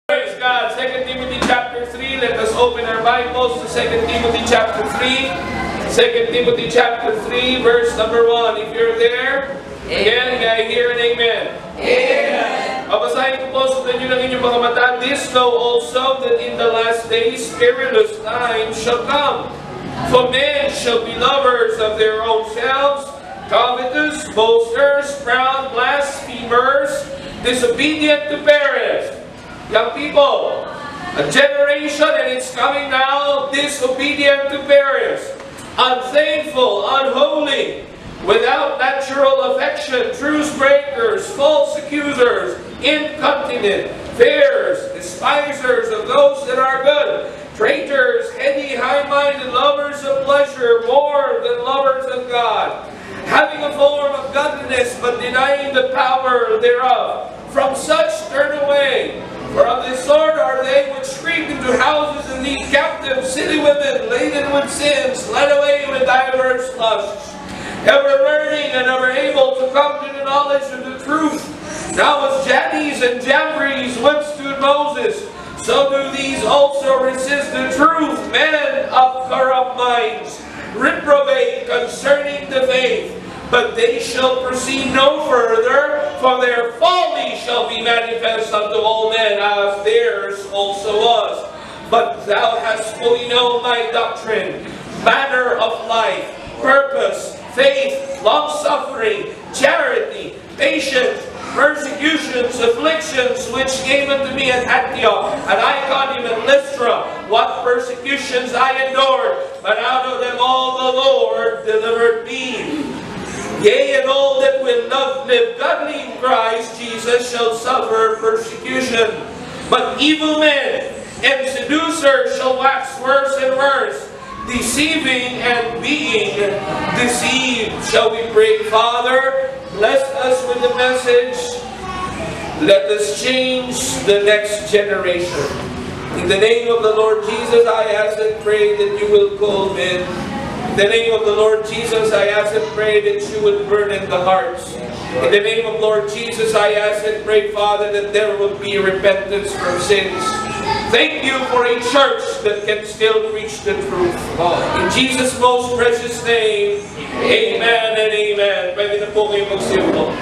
Praise God. 2 Timothy chapter 3. Let us open our Bibles to 2 Timothy chapter 3. 2 Timothy chapter 3, verse number 1. If you're there, again, may I hear an amen? Amen. Babasahin ko po sa inyo ng inyong mga mata. This know also that in the last days perilous times shall come. For men shall be lovers of their own selves, covetous, boasters, proud, blasphemers, disobedient to parents. Young people, a generation, and it's coming now, disobedient to parents, unthankful, unholy, without natural affection, truce breakers, false accusers, incontinent, fairs, despisers of those that are good, traitors, heady, high-minded, lovers of pleasure more than lovers of God, having a form of godliness but denying the power thereof. From such turn away. For of this sort are they which creep into houses and lead captive silly women, laden with sins, led away with diverse lusts, ever learning and ever able to come to the knowledge of the truth. Now as Jannes and Jambres withstood Moses, so do these also resist the truth, men of corrupt minds, reprobate concerning the faith. But they shall proceed no further, for their folly shall be manifest unto all men, as theirs also was. But thou hast fully known my doctrine, manner of life, purpose, faith, long-suffering, charity, patience, persecutions, afflictions, which came unto me at Antioch, and Iconium, and Lystra, what persecutions I endured, but out of them all the Lord delivered me. Yea, and all that will live godly in Christ Jesus shall suffer persecution. But evil men and seducers shall wax worse and worse, deceiving and being deceived. Shall we pray? Father, bless us with the message. Let us change the next generation. In the name of the Lord Jesus, I ask and pray that you will call men. In the name of the Lord Jesus, I ask and pray that you would burden the hearts. In the name of Lord Jesus, I ask and pray, Father, that there will be repentance from sins. Thank you for a church that can still preach the truth. In Jesus' most precious name, amen and amen. Pwede na po kayo magsimbo.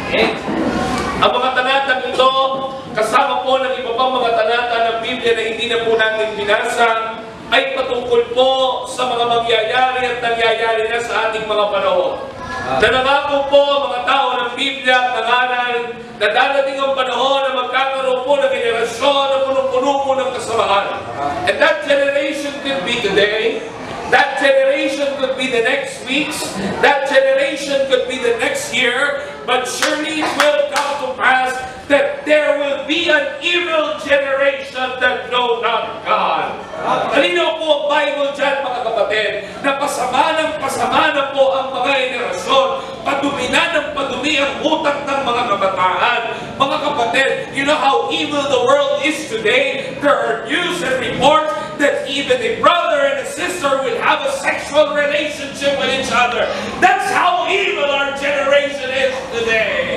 Ang mga talatang ito, kasama po ng iba pang mga talata ng Biblia na hindi na po natin binasa, ay patungkol po sa mga mangyayari at nangyayari na sa ating mga panahon. Na nangako po ang mga tao ng Biblia at nangaral na darating ang panahon na magkakaroon po ng generasyon na punong-puno po ng kasamaan. And that generation could be today. That generation could be the next weeks. That generation could be the next year. But surely it will come to pass that there will be an evil generation that know not God. Malinaw po ang Bible dyan, mga kapatid, na pasama na po ang mga henerasyon. Padumi na ng padumi ang utak ng mga kabataan. Mga kapatid, you know how evil the world is today? There are news and reports that even a brother and a sister will have a sexual relationship with each other. That's how evil our generation is today.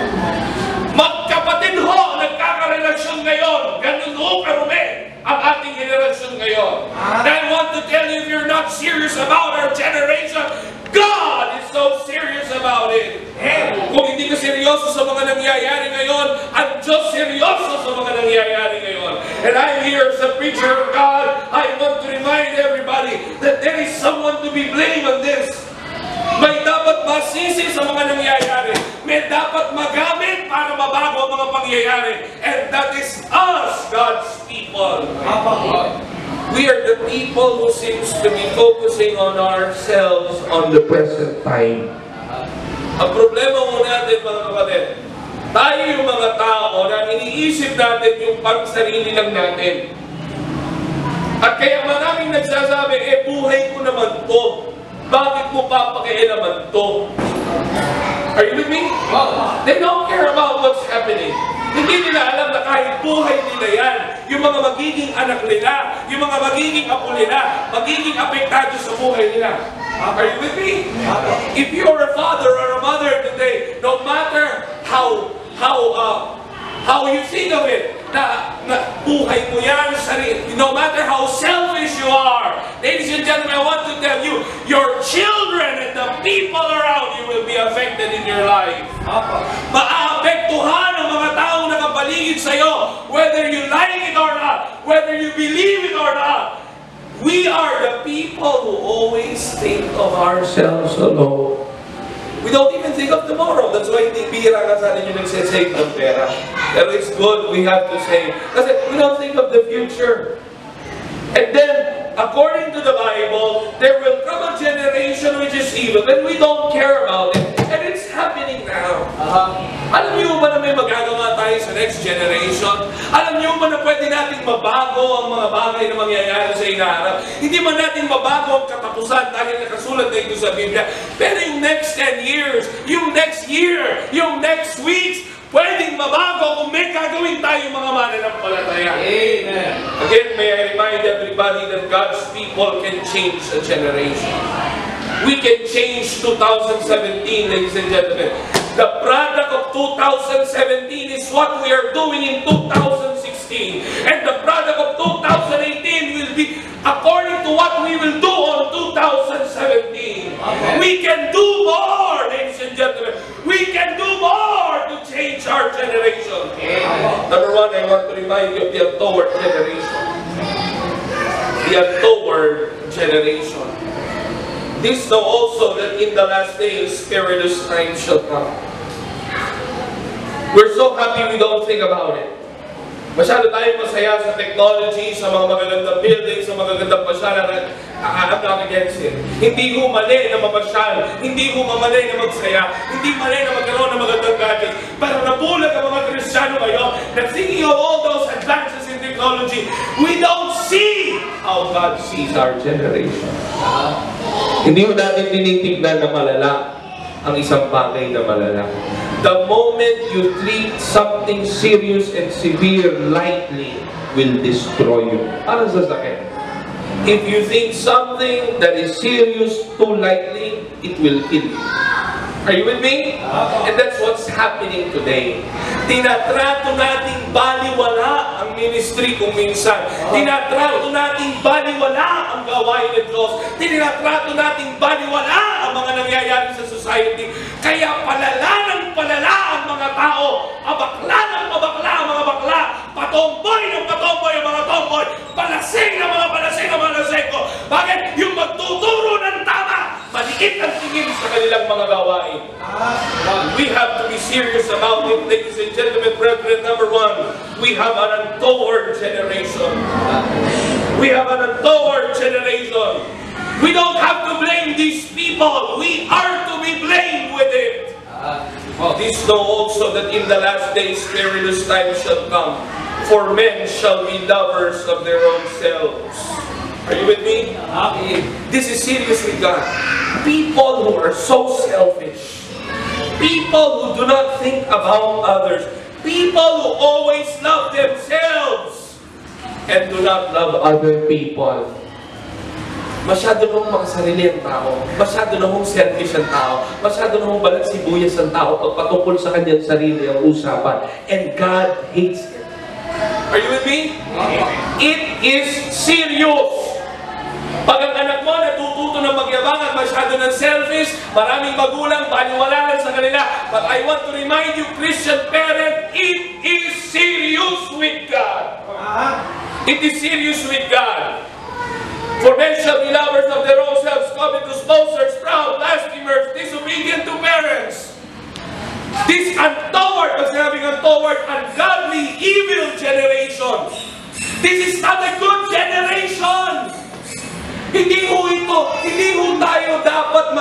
Magkapatid ho, nagkakarelasyon ngayon. Ganun ho karumi ang ating generasyon ngayon. And I want to tell you, if you're not serious about our generation, God is so serious about it. Kung hindi ka seryoso sa mga nangyayari ngayon, ang Diyos seryoso sa mga nangyayari ngayon. And I'm here as a preacher of God. I want to remind everybody that there is someone to be blamed on this. May dapat masisi sa mga nangyayari. May dapat magamit para mabago ang mga pangyayari. And that is us, God's people. We are the people who seems to be focusing on ourselves on the present time. Ang problema mo natin, mga kapatid, tayo yung mga tao na iniisip natin yung pang-sarili lang natin. At kaya maraming nagsasabi, buhay ko naman to. Bakit mo papakialaman to? Are you with me? They don't care about what's happening. Hindi nila alam na kahit buhay nila yan, yung mga magiging anak nila, yung mga magiging apo nila, magiging apektado sa buhay nila. Are you with me? If you're a father or a mother today, no matter how you think of it, na buhay mo yan, no matter how selfish you are. Ladies and gentlemen, I want to tell you, your children and the people around you will be affected in your life. Maapektuhan ang mga taong nakapaligid sa'yo, whether you like it or not, whether you believe it or not. We are the people who always think of ourselves alone. We don't even think of tomorrow. That's why hindi bihira ka sa atin yung nagsasave ng pera. Pero it's good, we have to save. Kasi we don't think of the future. And then, according to the Bible, there will come a generation which is evil, and we don't care about it. And it's happening now. Alam niyo ba na may magagawa tayo sa next generation? Alam niyo ba na pwede nating mabago ang mga bagay na mangyayari sa hinaharap? Hindi man natin mabago ang katapusan dahil nakasulat na ito sa Biblia. Pero yung next 10 years, yung next year, yung next weeks, pwedeng mabago kung may gagawin tayo mga mananampalataya. Amen. Again, may I remind everybody that God's people can change a generation. We can change 2017, ladies and gentlemen. The product of 2017 is what we are doing in 2016. And the product of 2018 will be according to what we will do on 2017. Okay. We can do more, ladies and gentlemen. We can do more to change our generation. Okay. Number one, I want to remind you of the untoward generation. The untoward generation. This know also that in the last days, perilous times shall come. We're so happy we don't think about it. Masyado tayong masaya sa technology, sa mga magagandang buildings, sa magagandang pasyalan. I'm not against it. Hindi ko mali na mamasyal. Hindi ko mali na magsaya. Hindi mali na magkaroon ng magandang gadgets. Pero nabulag ang mga Kristiyano ngayon na thinking of all those advances in technology, we don't see how God sees our generation. Hindi mo natin tinitignan na malala ang isang bagay na malala. The moment you treat something serious and severe lightly will destroy you. Para sa sakit. If you think something that is serious too lightly, it will kill you. Are you with me? And that's what's happening today. Tinatrato nating baliwala ang ministry kung minsan. Tinatrato nating baliwala ang gawain ng Diyos. Tinatrato nating baliwala ang mga nangyayari sa society. Kaya palala ng palala ang mga tao. Abakla ng abakla ang mga bakla. Patomboy ng patomboy ang mga tomboy. Palasing ng mga palasing ang mga lasing ko. Bakit? Yung magtuturo ng tama, maliit ang tingin sa kanilang mga gawain. We have to be serious about it, ladies and gentlemen, brethren. Number one, we have an untoward generation. We have an untoward generation. We don't have to blame these people. We are to be blamed with it. This know also that in the last days perilous times shall come, for men shall be lovers of their own selves. Are you with me? This is seriously God. People who are so selfish. People who do not think about others. People who always love themselves and do not love other people. Masyado nung makasarili ang tao. Masyado nung selfish ang tao. Masyado nung balat sibuyas ang tao pag patungkol sa kanyang sarili ang usapan. And God hates it. Are you with me? It is serious. Pag ang anak mo natututo ng magyabangan, masyado ng selfish, maraming magulang, baliwala sa kanila. But I want to remind you, Christian parent, it is serious with God. It is serious with God. For men shall be lovers of their own selves, covetous, boasters, proud, blasphemers, disobedient to parents. This untoward, as having untoward, ungodly, evil generation. This is not a good generation. Hindi ho tayo dapat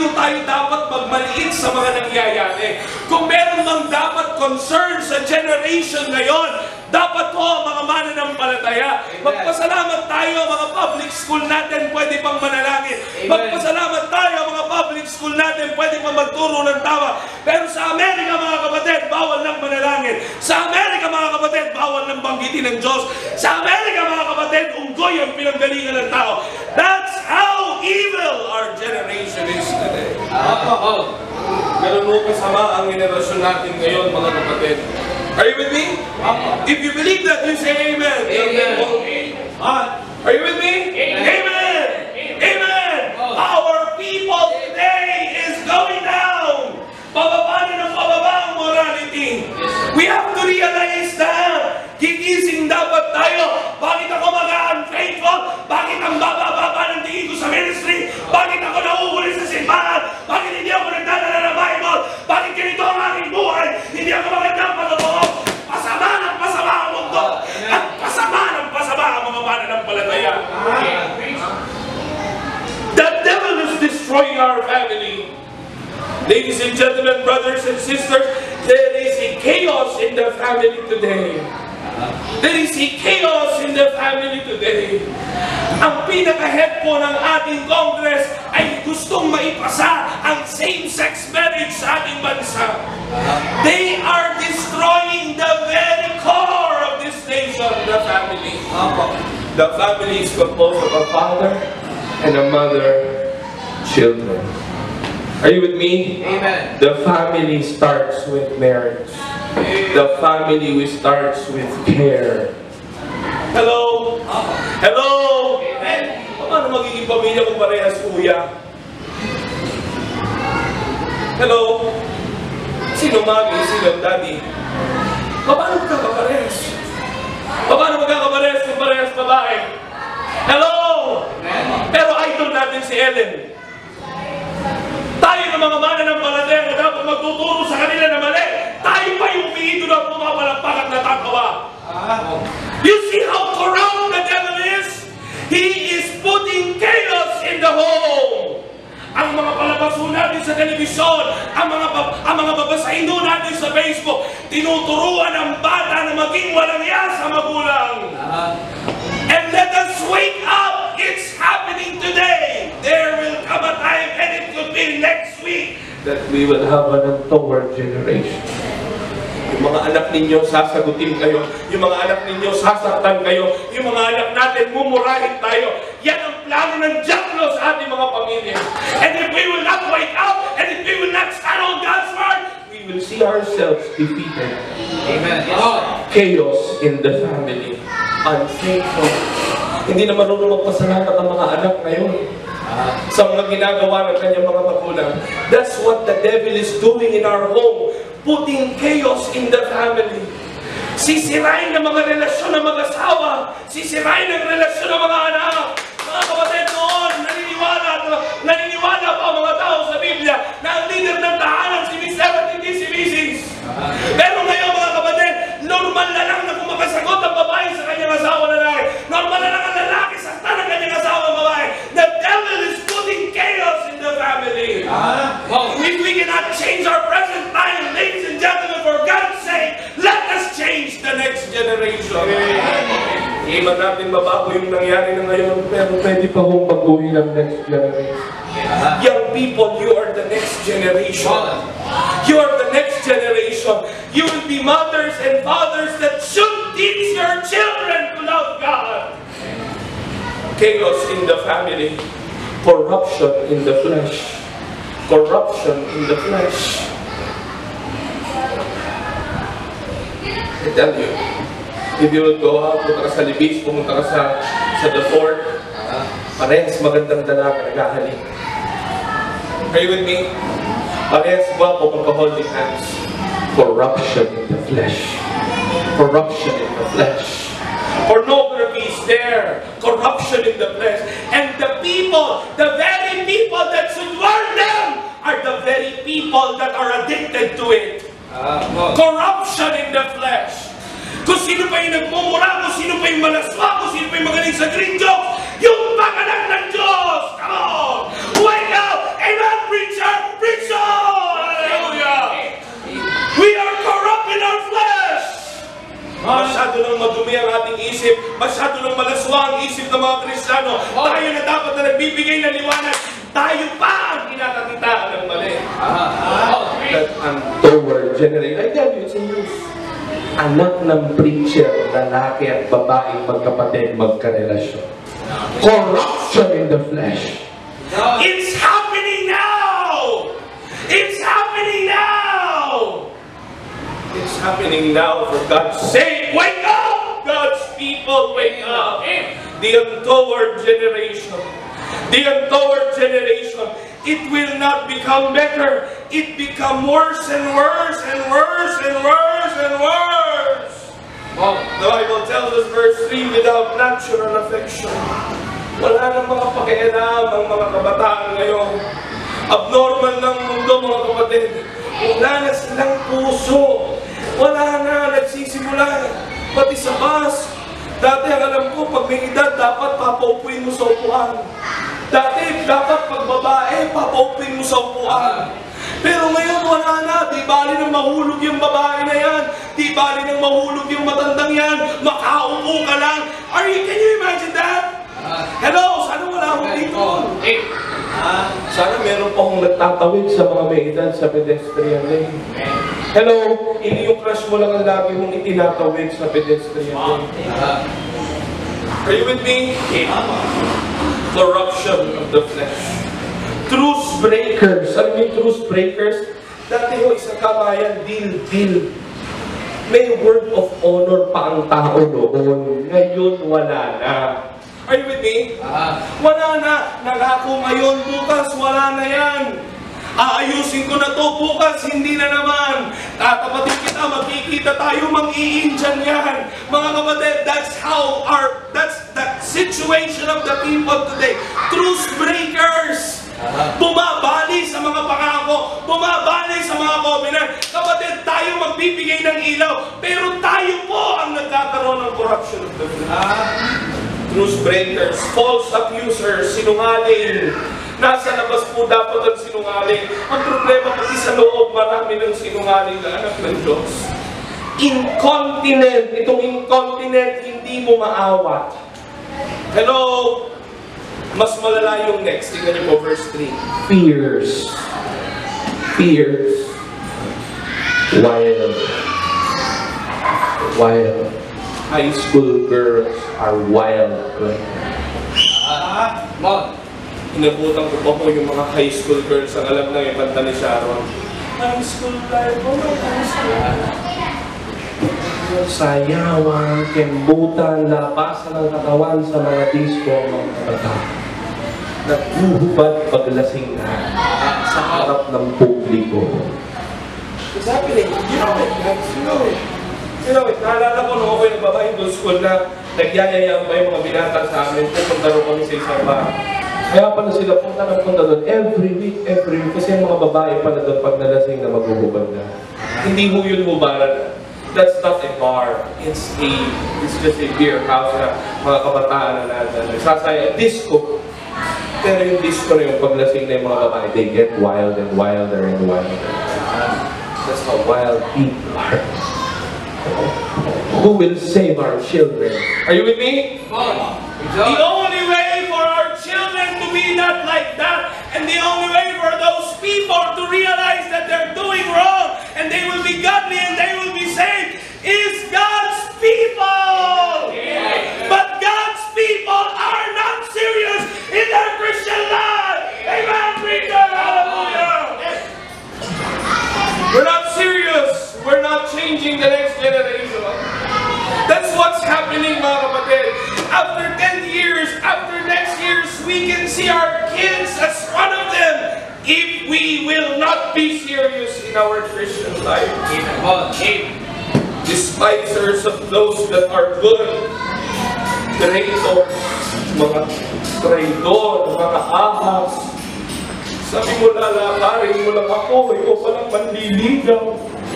magmaliit sa mga nangyayari. Kung meron mang dapat concern sa generation ngayon, dapat ho mga mananampalataya. Magpasalamat tayo mga public school natin, pwede pang manalangin. Magpasalamat tayo mga public school natin, pwede pang magturo ng tama. Pero sa Amerika mga kapatid, bawal ng manalangin. Sa Amerika mga kapatid, bawal ng banggitin ng Diyos. Sa Amerika mga kapatid, unggoy ang pinanggalingan ng tao. That's how evil our generation is today. Ganun mo kasama ang generasyon natin ngayon mga kapatid. Are you with me? If you believe that, you say amen. Amen. Are you with me? Amen. Amen. Our people today is going down. Pababa na ng pababa ang morality. We have to realize that gigising dapat tayo. Bakit ako mag-unfaithful? Bakit ang baba-baba ng tingin ko sa ministry? Bakit ako nauuli sa simbahan? Bakit hindi ako nagdadala ng Bible? Bakit ganito ang aking buhay? Hindi ako magandang patotoo. Pasama ng pasama ang mundo. At pasama ng pasama ang mga mananampalataya. The devil is destroying our family. Ladies and gentlemen, brothers and sisters, there is a chaos in the family today. There is a chaos in the family today. Ang pinaka-head po ng ating Congress ay gustong maipasa ang same-sex marriage sa ating bansa. They are destroying the very core of this nation, the family. The family is composed of a father and a mother, children. Are you with me? Amen. The family starts with marriage. The family starts with care. Hello? Hello? Paano magiging pamilya kung parehas kuya? Hello? Sino mami? Sino daddy? Paano magkakaparehas? Paano magkakaparehas kung parehas babae? Hello? Pero idol natin si Ellen. Tayo ng mga mananampalataya na dapat magtuturo sa kanila na mali. Tayo pa yung umiidol at pumapalakpak at natatawa. You see how corrupt the devil is? He is putting chaos in the home. Ang mga palabaso natin sa telebisyon, ang mga babasahin natin sa Facebook, tinuturuan ang bata na maging walang iya sa magulang. And let us wake up! It's happening today! There will come a time, and it could be next week, that we will have an untoward generation. Yung mga anak ninyo, sasagutin kayo. Yung mga anak ninyo, sasaktan kayo. Yung mga anak natin, mumurahin tayo. Yan ang plano ng Diablo sa ating mga pamilya. And if we will not wake up, and if we will not stand on God's word, we will see ourselves defeated. Amen. Chaos in the family. Unfaithful. Hindi na marunong magpasalamat ang mga anak ngayon sa mga ginagawa ng kanyang mga magulang. That's what the devil is doing in our home. Putting chaos in the family. Sisirain ng mga relasyon ng mag-asawa. Sisirain ng relasyon ng mga anak. Mga kapatid noon, naniniwala pa ang mga tao sa Biblia na ang leader ng tahanan si Mr. at hindi si Mrs. Pero ngayon mga kapatid, normal na lang na kung makasagot ang babae sa kanyang asawa lalaki. Normal na lang ang lalaki sakta ng kanyang asawa babae. The devil is putting chaos in the family. If we cannot change our present time, ladies and gentlemen, for God's sake, let us change the next generation. Hindi man natin mabago yung nangyari na ngayon, pero pwede pa kong baguhin ang next generation. Young people, you are the next generation. You are the next generation. You will be mothers and fathers that should teach your children to love God. Chaos in the family. Corruption in the flesh. Corruption in the flesh. I tell you, if you will go out, pumunta ka sa Libis, pumunta ka sa The Fort, parehas magandang dalaga naghahalik. Are you with me? Parehas gwapo magka-holding hands. Corruption in the flesh. Corruption in the flesh. Pornography is there. Corruption in the flesh. And the people, the very people that should warn them, are the very people that are addicted to it. Corruption in the flesh. Kung sino pa yung nagmumura, kung sino pa yung malaswa, kung sino pa yung magaling sa green jokes, yung paganak ng Diyos! Come on! Wake up! Amen, preacher! Preach on! Hallelujah! We are corrupt in our flesh! Masyado nang madumi ang ating isip, masyado nang malaswa ang isip ng mga Kristiyano. Tayo na dapat na nagbibigay ng liwanag, tayo pa ang kinakakitaan ng mali. That untoward generation. I tell you, it's a news. Anak ng preacher, lalaki at babaeng magkapatid, magkarelasyon. Corruption in the flesh. It's happening now! It's happening now! It's happening now for God's sake. Wake up! God's people, wake up! The untoward generation. The untoward generation. It will not become better. It become worse and worse and worse and worse and worse. The Bible tells us, verse 3, without natural affection. Wala nang mga pakialam ang mga kabataan ngayon. Abnormal ng mundo, mga kapatid. Wala na silang puso. Wala na, nagsisimula. Pati sa bus. Dati ang alam ko, pag may edad, dapat papaupuin mo sa upuan. Dati, dapat pag babae, papaupuin mo sa upuan. Pero ngayon, wala na. Di bali nang mahulog yung babae na yan. Di bali nang mahulog yung matandang yan. Makaupo ka lang. Can you imagine that? Hello, sana wala akong dito. Sana meron pa akong nagtatawid sa mga may edad sa pedestrian lane. Hello, hindi yung crush mo lang ang lagi mong itinatawid sa pedestrian lane. Are you with me? Corruption of the flesh. Truce breakers. Ano yung truce breakers? Dati ho, isang kamayan, deal. May word of honor pa ang tao noon. Ngayon, wala na. Are you with me? Wala na. Nangako ngayon, bukas wala na yan. Aayusin ko na to, bukas hindi na naman. Tatapatin kita, magkikita tayo, mang-iinjan yan. Mga kapatid, that's the situation of the people today. Truce breakers. Bumabali sa mga pangako, bumabali sa mga covenant. Kapatid, tayo magbibigay ng ilaw, pero tayo po ang nagkakaroon ng corruption of the flesh. Truce breakers, false accusers, sinungaling. Nasa labas po dapat ang sinungaling. Ang problema pati sa loob, marami ng sinungaling na anak ng Diyos. Incontinent. Itong incontinent, hindi mo maawat. Hello? Mas malala yung next. Tingnan niyo po verse 3. Fears. Wild. High school girls are wild. Inabutan ko pa po yung mga high school girls ang alam na yung kanta ni Sharon. High school life, high school life. Sayawan, kembutan, labasan ng katawan sa mga disco, mga bata. Naghuhubad paglasing na sa harap ng publiko. What's happening? You know it, guys. You know it. Naalala ko nung ako'y nagbabible school na nagyayayang pa yung mga binata sa amin. Pupunta rin kami sa isang bar. Kaya pala sila punta doon every week. Kasi yung mga babae pala doon pag nalasing na maghuhubad na. Hindi ho yun hubaran. That's not a bar. It's just a beer house na mga kabataan na nagsasaya. Disco. Pero yung disco na yung paglasing na yung mga babae, they get wild and wilder and wilder. That's how wild people are. Who will save our children? Are you with me? The only way for our children to be not like that, and the only way for those people to realize that they're doing wrong, and they will be godly and they will be saved, is God's people. But God's people are not serious in their Christian life. Amen, preacher. Hallelujah. We're not serious. We're not changing the next generation. That's what's happening, mga kapatid. After 10 years, after next years, we can see our kids as one of them if we will not be serious in our Christian life. Despisers of those that are good. Traitors, mga traidor, mga ahas. Sabi mo, lalakarin mo lang ako, ikaw palang manliligaw.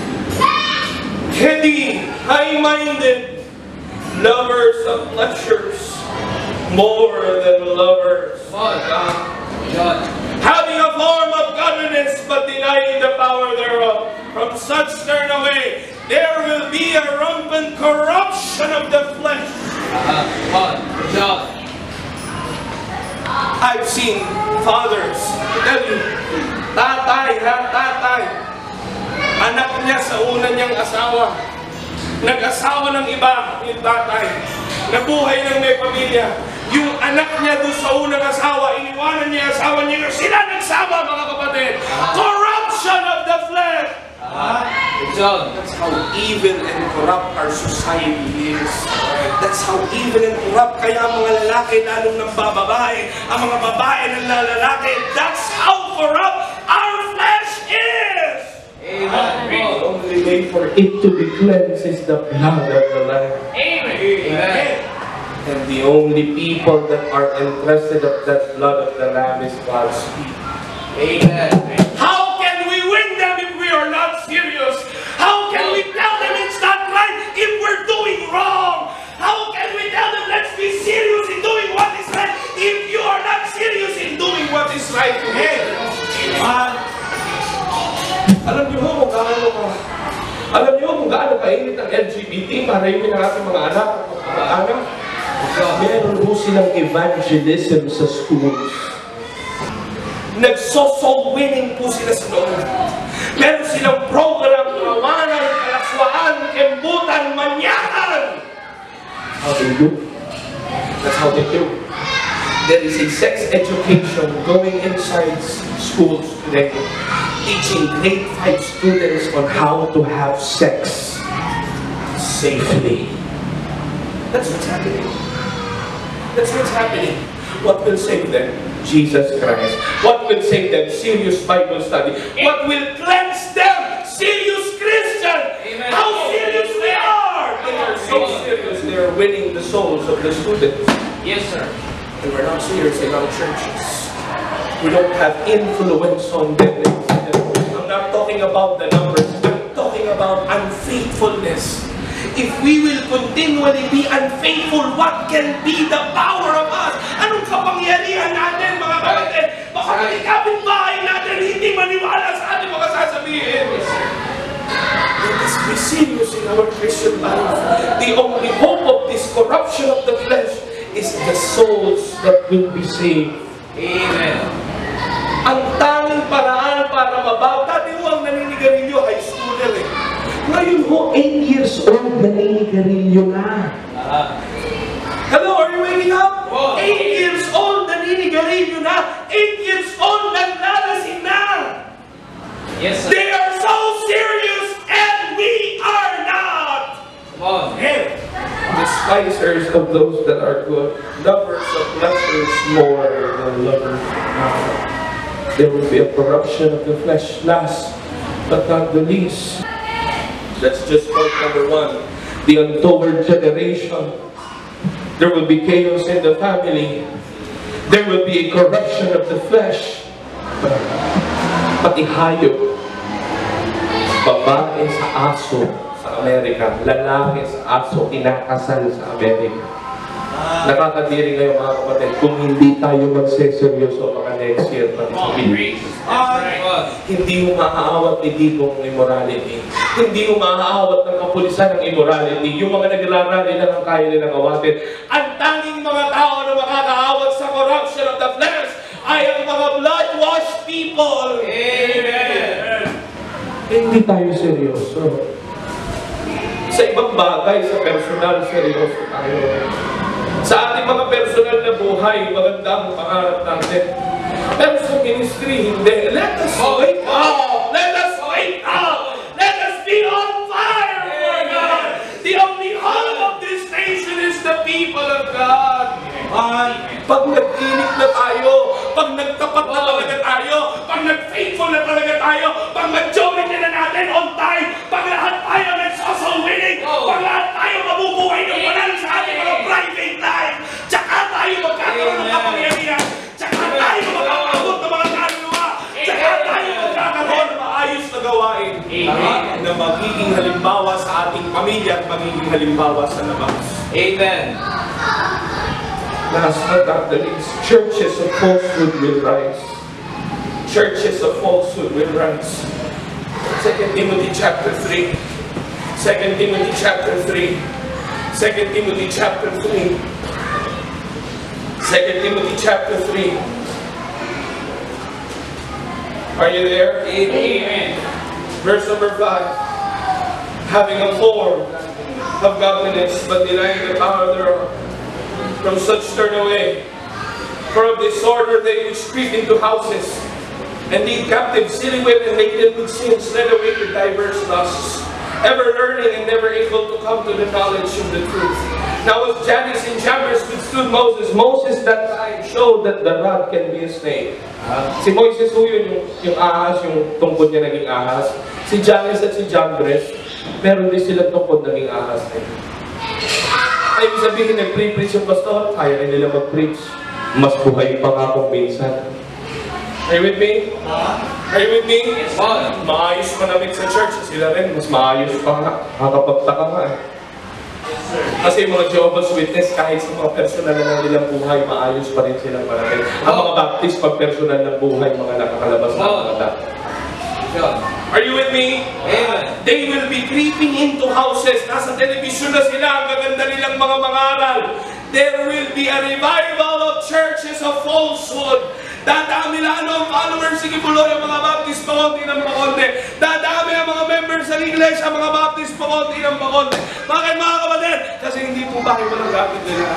Heady, high-minded, lovers of pleasures, more than lovers of God. Having a form of godliness, but denying the power thereof. From such turn away. There will be a rampant corruption of the flesh. I've seen fathers tell you, tatay, anak niya sa una niyang asawa, nag-asawa ng iba, yung tatay, nabuhay ng may pamilya, yung anak niya doon sa unang asawa, iniwanan niya asawa niya, sila nagsama, mga kapatid. Corruption of the flesh. That's how evil and corrupt our society is. That's how evil and corrupt kaya ang mga lalaki lalong nang bababae, ang mga babae ng lalaki. That's how corrupt our flesh is. Amen. The only way for it to be cleansed is the blood of the Lamb. Amen. And the only people that are interested of that blood of the Lamb is God's people. Amen. How can we win them if we are not serious? How can we tell them it's not right if we're doing wrong? How can we tell them let's be serious in doing what is right if you are not serious in doing what is right? Alam niyo kung gaano kainit ang LGBT para yun ang ating mga anak at mga anak? Meron po silang evangelism sa schools. Nagso-soul winning po sila sa loob. Meron silang program, kawanan, kalaswaan, kembutan, manyakan. How they do? That's how they do. There is a sex education going inside schools today, teaching grade 5 students on how to have sex safely. That's what's happening. That's what's happening. What will save them? Jesus Christ. What will save them? Serious Bible study. What will cleanse them? Serious Christian. Amen. How serious they are. They are so serious. They are winning the souls of the students. Yes, sir. And we're not serious in our churches. We don't have influence on them. I'm not talking about the numbers. I'm talking about unfaithfulness. If we will continually be unfaithful, what can be the power of us? Anong kapangyarihan natin, mga kapatid? Baka may kapitbahay natin hindi maniwala sa ating mga sasabihin. Let us be serious in our Christian life. The only hope of this corruption of the flesh is the souls that will be saved. Amen. Ang tanging paraan para mabago, dati ho ang naninigarilyo, high schooler eh. Ngayon ho, 8 years old, naninigarilyo na. Hello, are you waking up? 8 years old, naninigarilyo na. 8 years old, naglalasing na. Yes, sir. They are so serious, and we are not. Come on. Despisers of those that are good, lovers of pleasures more than lovers of God. There will be a corruption of the flesh. Last but not the least, that's just point number 1. The untoward generation. There will be chaos in the family. There will be a corruption of the flesh. Pati hayop. Babae sa aso sa Amerika. Lalaki sa aso kinakasal sa Amerika. Nakakadiri ngayon mga kapatid, kung hindi tayo magseseryoso baka next year hindi mo maaawat ni Digong immorality. Hindi mo maaawat ng kapulisan ng immorality. Yung mga nagrarally lang ang kaya nilang awatin. Ang tanging mga tao na makakaawat sa corruption of the flesh ay ang mga blood-washed people. Amen. Hindi tayo seryoso. Sa ibang bagay, sa personal, seryoso tayo. Sa ating mga personal na buhay, maganda ang pangarap natin. Pero sa ministry, hindi. Let us wake up! Let us wake up! Let us be on fire for God! The only hope of this nation is the people of God. Pag nag-init na tayo, pag nagtapat na talaga tayo, pag nag-faithful na talaga tayo, pag majority na natin on time, pag lahat tayo nag-social winning, pag lahat tayo mabubuhay ng banal sa ating mga private life, tsaka tayo magkakaroon ng kapangyarihan, tsaka tayo makakabot ng mga kaluluwa, tsaka tayo magkakaroon ng maayos na gawain na magiging halimbawa sa ating pamilya at magiging halimbawa sa labas. Amen. Last but not the least, churches of falsehood will rise. Churches of falsehood will rise. 2 Timothy chapter 3. 2 Timothy chapter 3. 2 Timothy chapter 3. 2 Timothy chapter 3. Are you there? Amen. Verse number 5. Having a form of godliness, but denying the power thereof. From such turn away. For of disorder they which creep into houses, and lead captive silly women, make them with sins, led away with diverse lusts, ever learning and never able to come to the knowledge of the truth. Now as Jannes and Jambres withstood Moses, Moses that time showed that the rod can be a snake. Si Moises ho yun, yung ahas, yung tungkod niya naging ahas. Si Jannes at si Jambres, meron din sila tungkod naging ahas. Ay, ibig sabihin, nag-preach yung pastor, kaya rin nila mag-preach. Mas buhay pa nga kung minsan. Are you with me? Are you with me? Yes, Maayos manamit sa church. Sila rin, mas maayos pa nga. Nakakapagtaka nga eh. Kasi yung mga Jehovah's Witness, kahit sa mga personal na nilang buhay, maayos pa rin silang manamit. Ang mga Baptist, pag personal ng buhay, mga nakakalabas na mga dati. Are you with me? Amen. They will be creeping into houses. Nasa television na sila, ang gaganda nilang mga mangaral. There will be a revival of churches of falsehood. Dadami lang ang followers, sige puloy ang mga Baptist, pakonti ng pakonti. Dadami ang mga members ng iglesia, mga Baptist, pakonti ng pakonti. Bakit mga kapatid? Kasi hindi po ba walang gamit nila.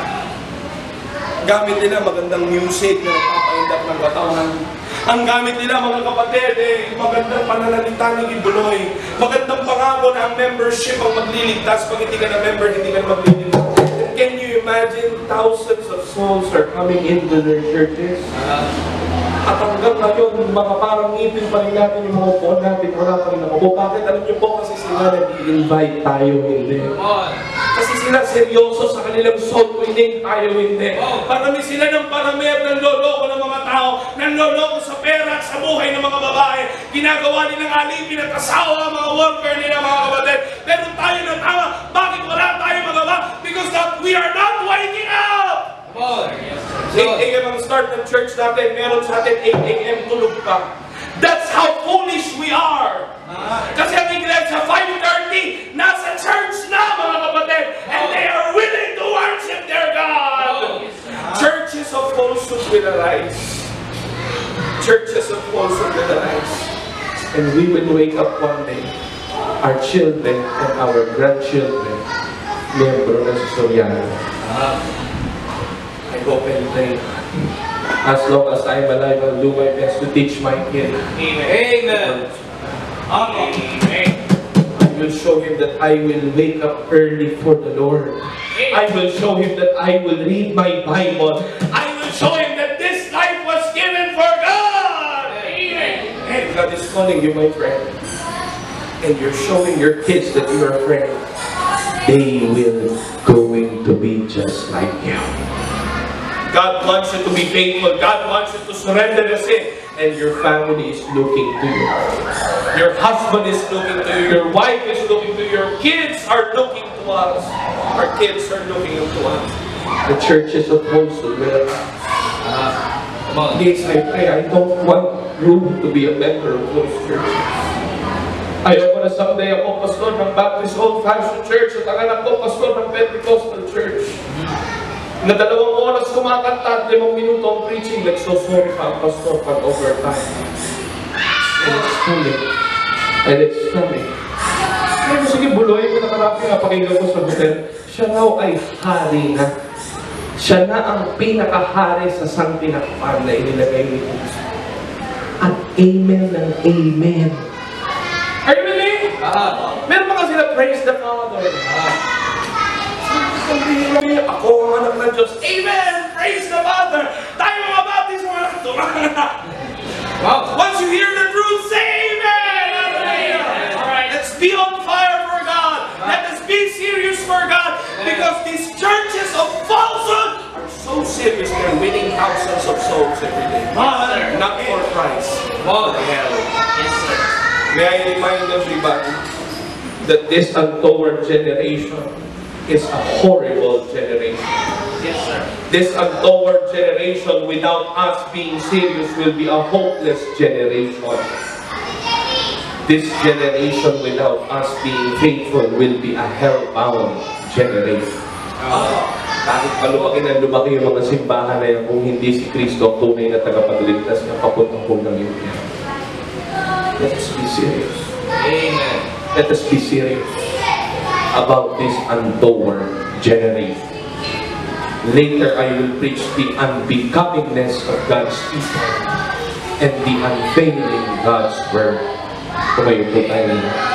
Gamit nila magandang music na nagpapaindak ng katawan. Ang gamit nila mga kapatid, magandang pananalita ni Gibuloy. Magandang pangako na ang membership ang magliligtas. Pag hindi ka na member, hindi ka na magliligtas. Can you imagine thousands of souls are coming into their churches? At hanggang ngayon, mga parang ngipin pa rin natin yung mga upuan natin, wala pa rin ako. Bakit? Alam niyo po, kasi sila nag-i-invite tayo, hindi. Kasi sila seryoso sa kanilang soul winning, tayo hindi. Parami sila ng parami at nanloloko ng mga tao, nanloloko sa pera at sa buhay ng mga babae. Ginagawa nilang alipin at asawa ang mga worker nila, mga kapatid. Pero tayo na tama, bakit wala tayo magawa? Because we are not waking up! 8 a.m. ang start ng church natin, meron sa atin 8 a.m. tulog pa. That's how foolish we are! Kasi ang iglesia 5:30, nasa church na mga kapatid, and they are willing to worship their God! Churches of falsehood will arise. Churches of falsehood will arise. And we will wake up one day, our children and our grandchildren, membro na sa Soriano. I hope and pray. As long as I'm alive, I'll do my best to teach my kid. Amen. Amen. I will show him that I will wake up early for the Lord. I will show him that I will read my Bible. I will show him that this life was given for God. Amen. And God is calling you, my friend. And you're showing your kids that you are a friend. They will going to be just like you. God wants you to be faithful. God wants you to surrender the sin. And your family is looking to you. Your husband is looking to you. Your wife is looking to you. Your kids are looking to us. Our kids are looking to us. The church is supposed to live. Please, I pray, I don't want you to be a member of those churches. Ayoko na someday ako pastor ng Baptist Old-Fashioned Church at ang anak ko pastor ng Pentecostal Church. Na 2 oras kumakanta at 5 minuto ang preaching, nagsosorry pa ang pastor pag overtime. And it's coming. And it's coming. Pero sige, buloy ko nakarapin nga pakinggan ko sa hotel. Siya raw ay hari na. Siya na ang pinakahari sa sang pinakapaan na inilagay ni Jesus. At amen ng amen. Are you with me? Meron ba kasi sila praise the Father? Ako ang anak ng Diyos. Amen! Praise the Father! Tayo mga Baptist, mga anak. Once you hear the truth, say Amen! Alright, let's be on fire for God. Let us be serious for God. Because these churches of falsehood are so serious. They're winning thousands of souls every day. Not for Christ. For hell. Yes, sir. May I remind everybody that this untoward generation is a horrible generation. Yes, sir. This untoward generation, without us being serious, will be a hopeless generation. This generation, without us being faithful, will be a hell-bound generation. Bakit palumaki na lumaki yung mga simbahan na yan kung hindi si Kristo ang tunay na tagapagligtas na papuntang ng impyerno? Let us be serious. Amen. Let us be serious about this untoward generation. Later, I will preach the unbecomingness of God's people. and the unfailing God's Word. Tumayo po tayo.